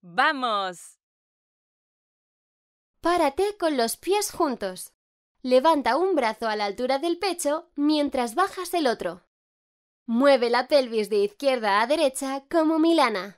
¡Vamos! Párate con los pies juntos. Levanta un brazo a la altura del pecho mientras bajas el otro. Mueve la pelvis de izquierda a derecha como Milana.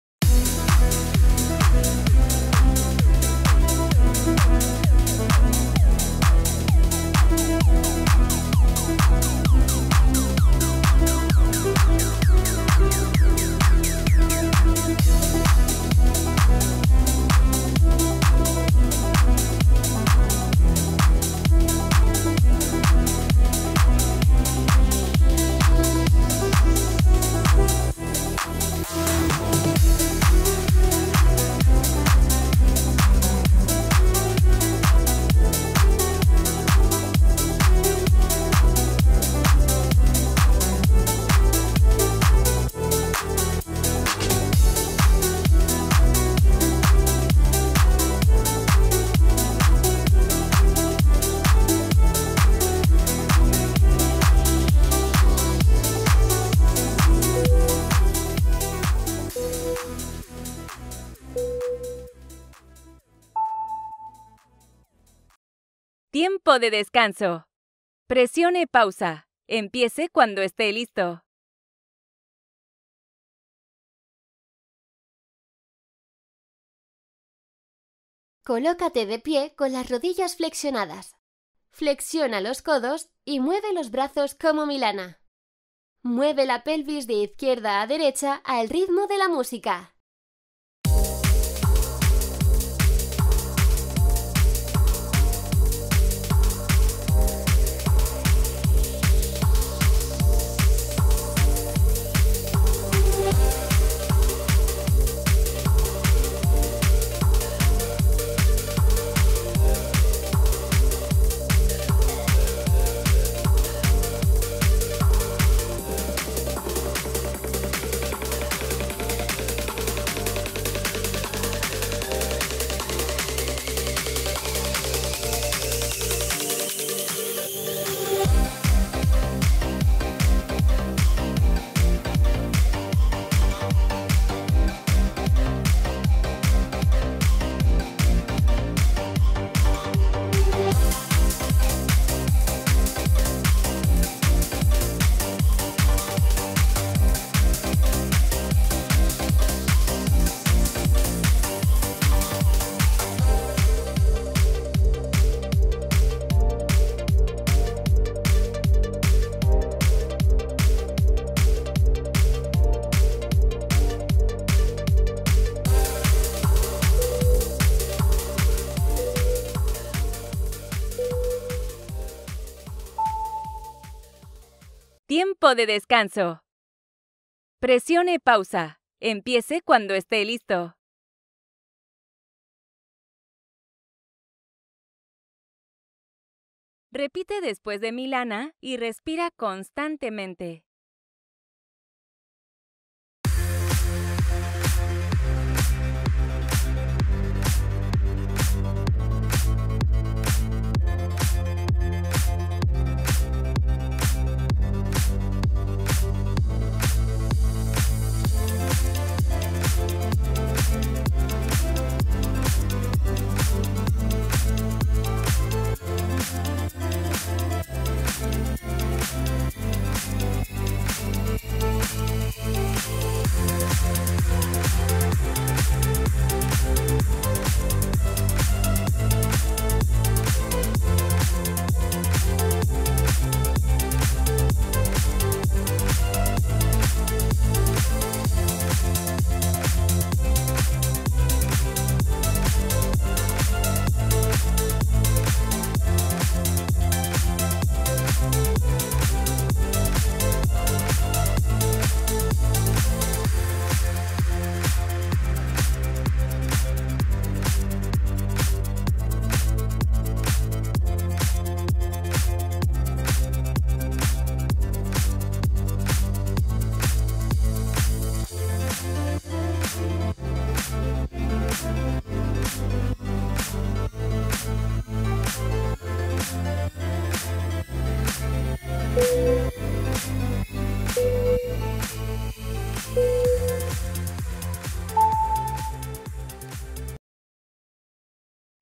Tiempo de descanso. Presione pausa. Empiece cuando esté listo. Colócate de pie con las rodillas flexionadas. Flexiona los codos y mueve los brazos como Milana. Mueve la pelvis de izquierda a derecha al ritmo de la música. Tiempo de descanso. Presione pausa. Empiece cuando esté listo. Repite después de Milana y respira constantemente.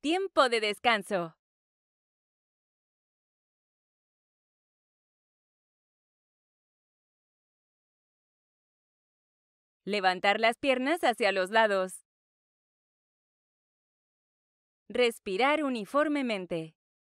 Tiempo de descanso. Levantar las piernas hacia los lados. Respirar uniformemente.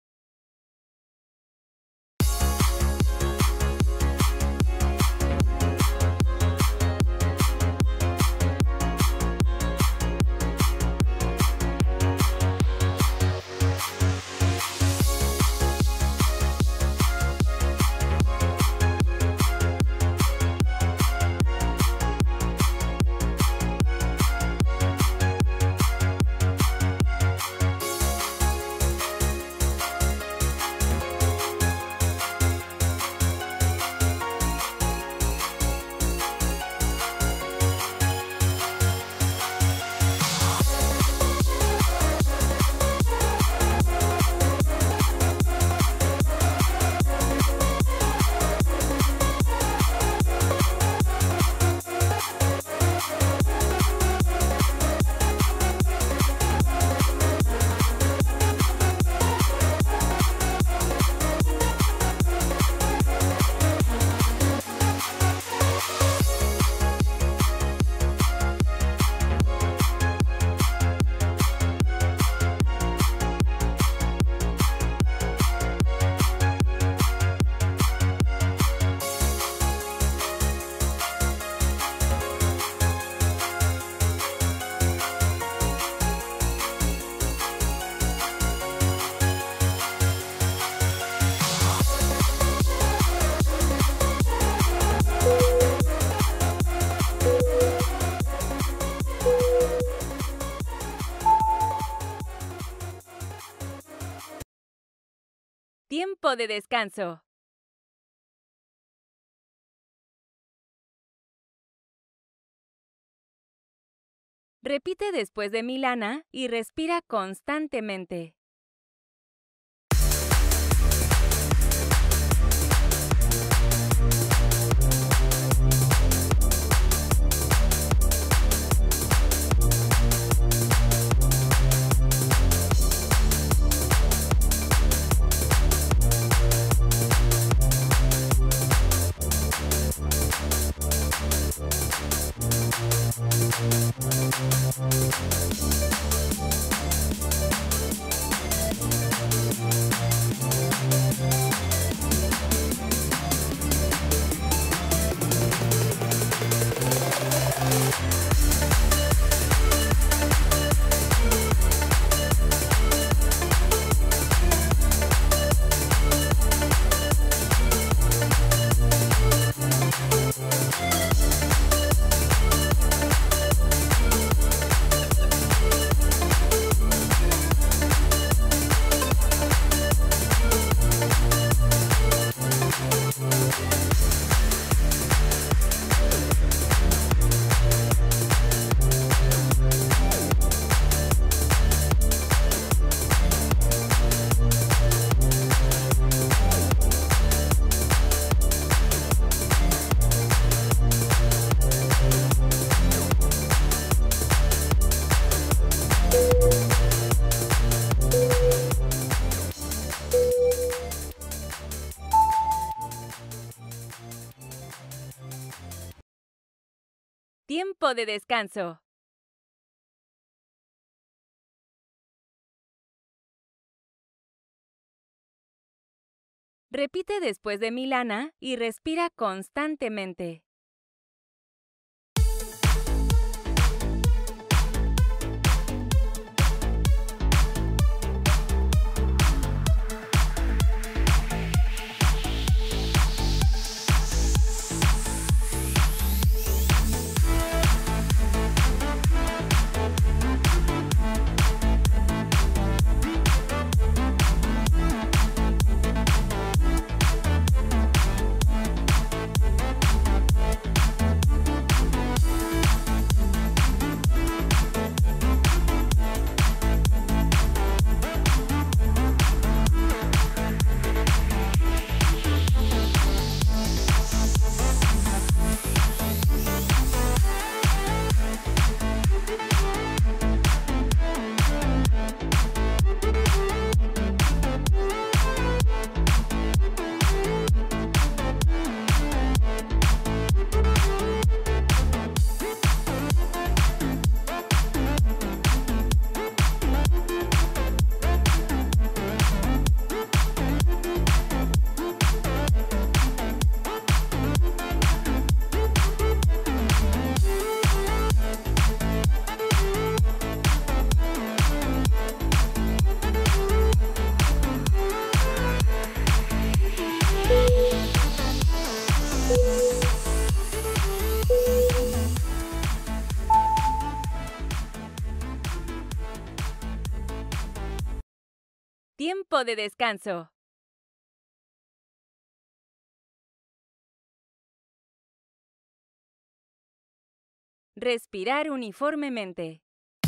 Tiempo de descanso. Repite después de Milana y respira constantemente. Tiempo de descanso. Repite después de Milana y respira constantemente. Tiempo de descanso. Respirar uniformemente.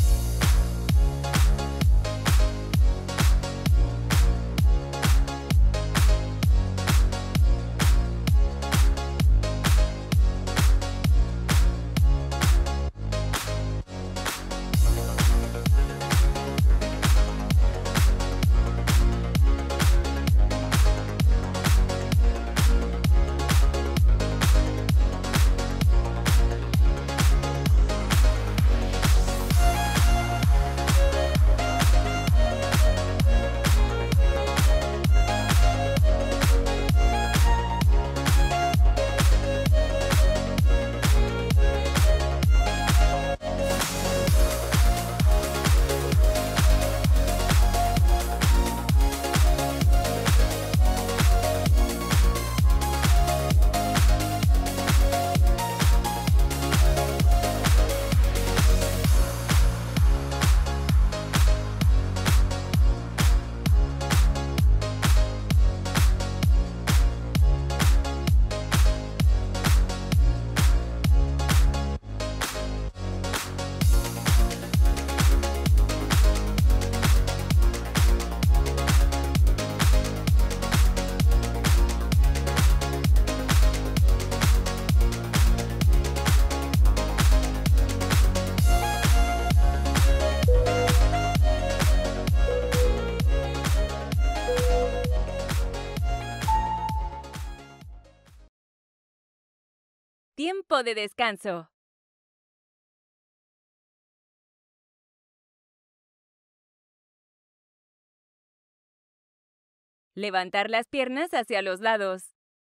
Tiempo de descanso. Levantar las piernas hacia los lados.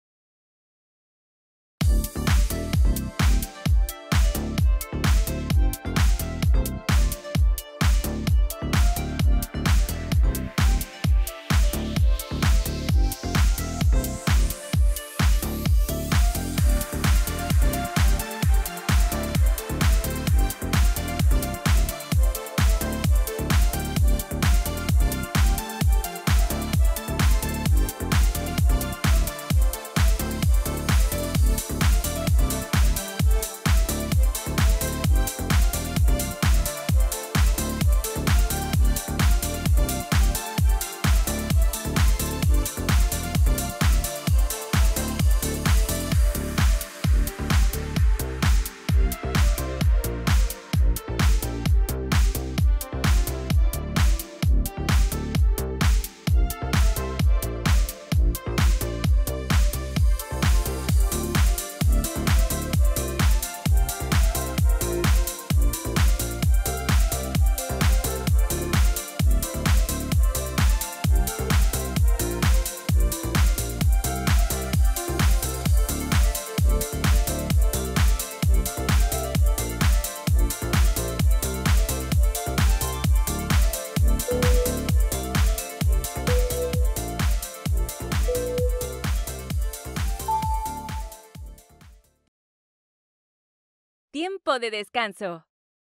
Tiempo de descanso.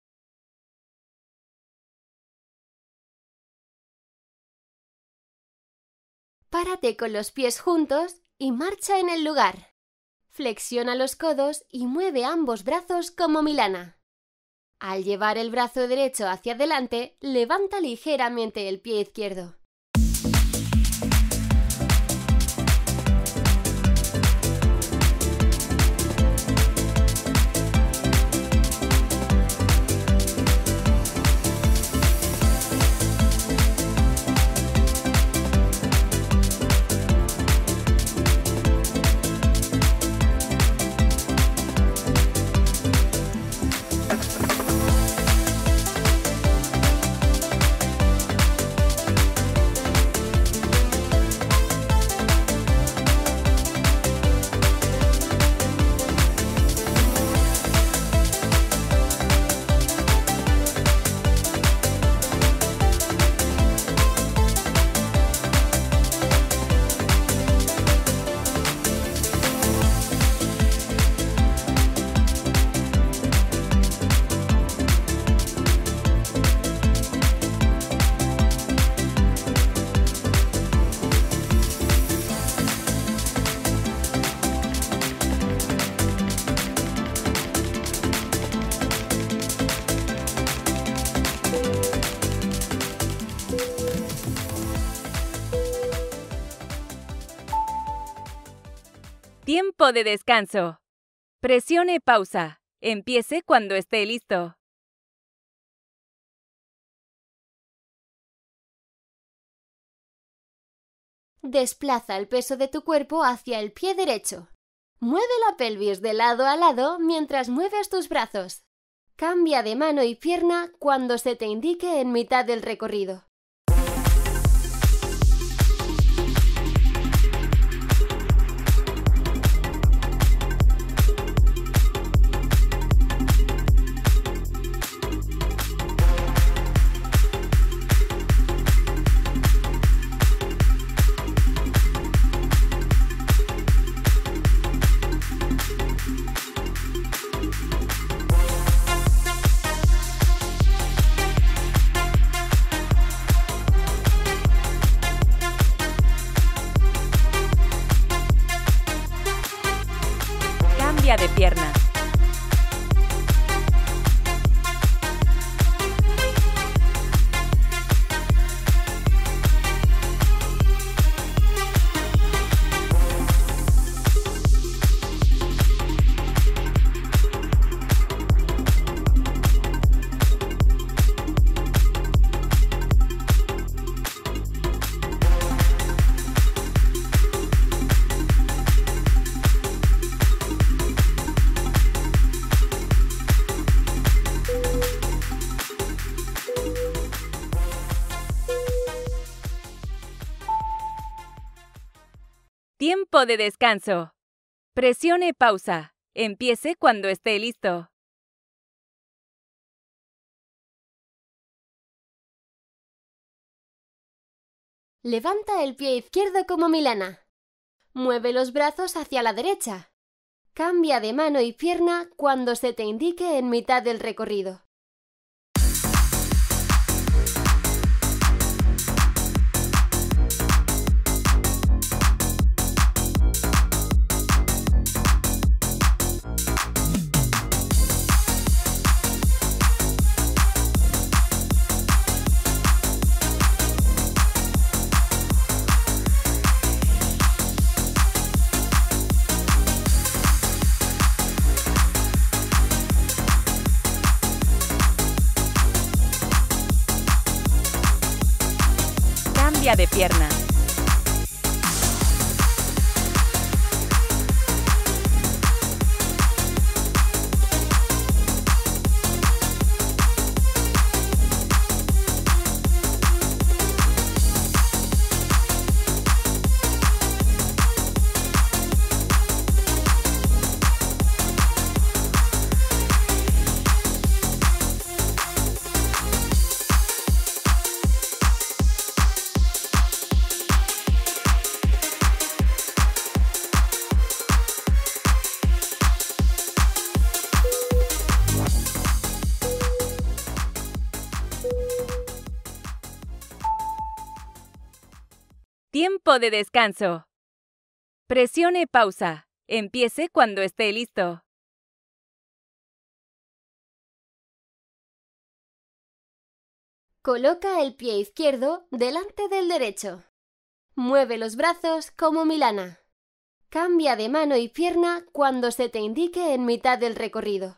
Párate con los pies juntos y marcha en el lugar. Flexiona los codos y mueve ambos brazos como Milana. Al llevar el brazo derecho hacia adelante, levanta ligeramente el pie izquierdo. Tiempo de descanso. Presione pausa. Empiece cuando esté listo. Desplaza el peso de tu cuerpo hacia el pie derecho. Mueve la pelvis de lado a lado mientras mueves tus brazos. Cambia de mano y pierna cuando se te indique en mitad del recorrido. Cambia de pierna. Tiempo de descanso. Presione pausa. Empiece cuando esté listo. Levanta el pie izquierdo como Milana. Mueve los brazos hacia la derecha. Cambia de mano y pierna cuando se te indique en mitad del recorrido. Cambia de pierna. Tiempo de descanso. Presione pausa. Empiece cuando esté listo. Coloca el pie izquierdo delante del derecho. Mueve los brazos como Milana. Cambia de mano y pierna cuando se te indique en mitad del recorrido.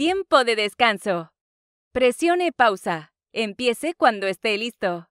Tiempo de descanso. Presione pausa. Empiece cuando esté listo.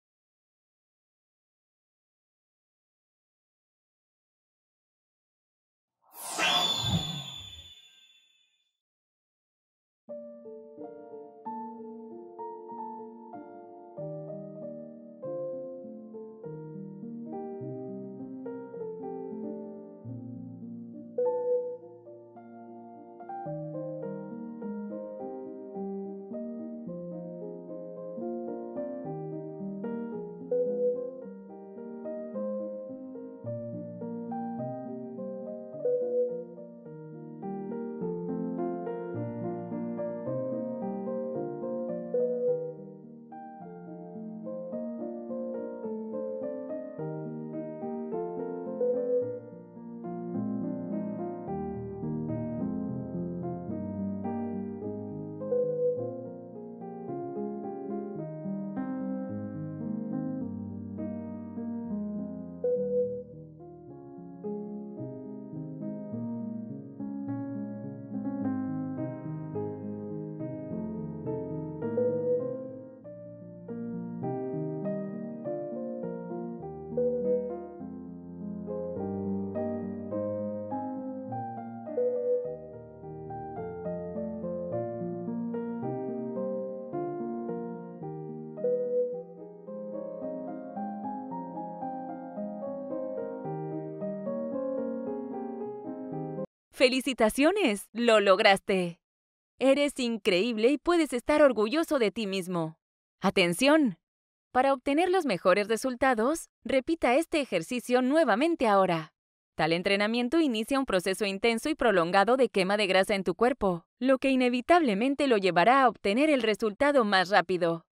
¡Felicitaciones! ¡Lo lograste! Eres increíble y puedes estar orgulloso de ti mismo. ¡Atención! Para obtener los mejores resultados, repita este ejercicio nuevamente ahora. Tal entrenamiento inicia un proceso intenso y prolongado de quema de grasa en tu cuerpo, lo que inevitablemente lo llevará a obtener el resultado más rápido.